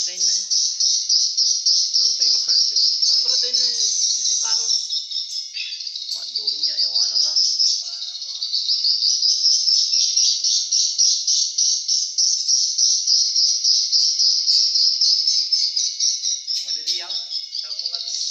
protein na. Ano tayo mahal na tayo? Protein na kasi karon. Madong niya, yawa na lang. Madidiyang, sa mga din.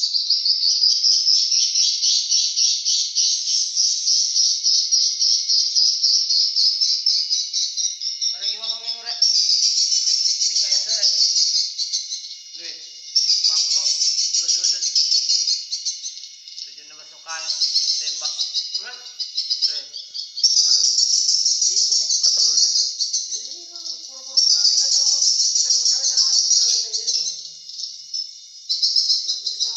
Para gimana bang mure? Tingkay sa. Due, mangkok, tiba sudut. Tujuan na masuk kayo, tembak. Urat. Re. Ipo nih kata lu lijo. Ini pura-pura na nila tahu. Kita naman cari sana kita lihat aja. Berarti kita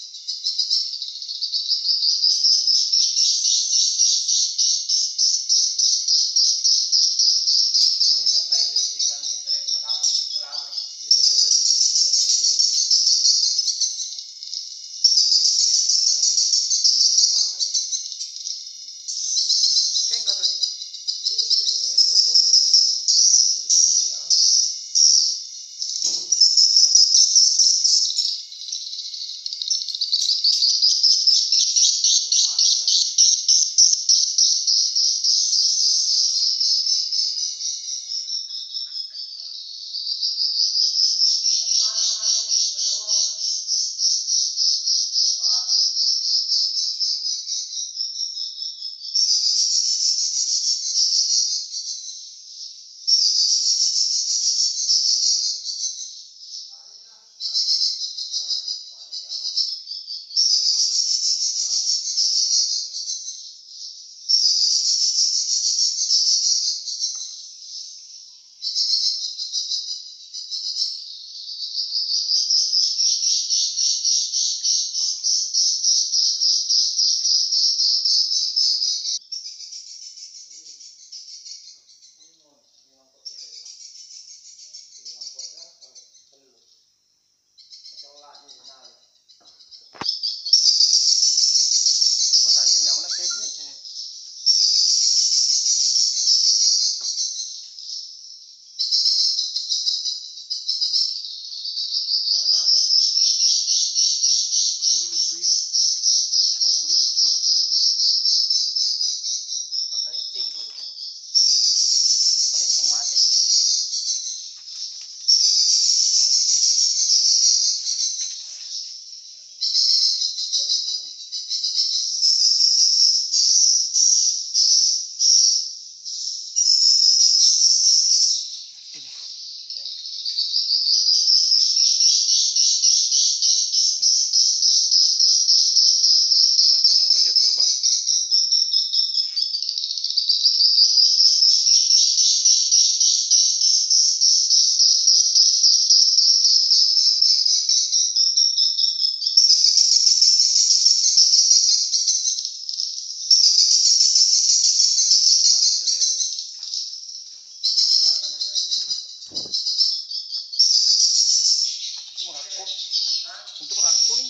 untuk raku nih.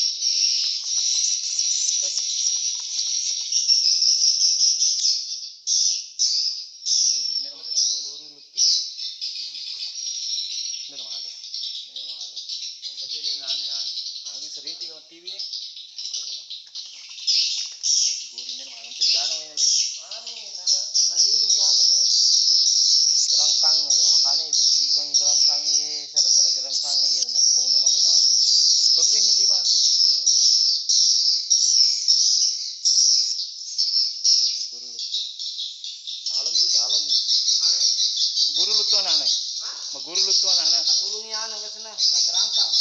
Guru lutut. Bener mah ada. Yang kecil ini aneh-aneh. Lagi sering tengok TV. Guru ini mah mungkin gano ini aja. Aneh, nalilung ya anu. Gerangkangnya makanya bersihkan gerangkangnya, sara-sara gerangkangnya na puno manu-manu. Terus ini di pasti. Guru lutut. Calon nih. Guru lutut anak-anak. Maguru lutut anak-anak. Katulungnya anu kesana, gerangkang.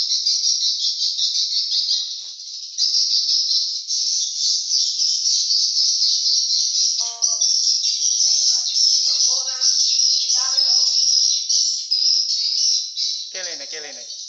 Kelene.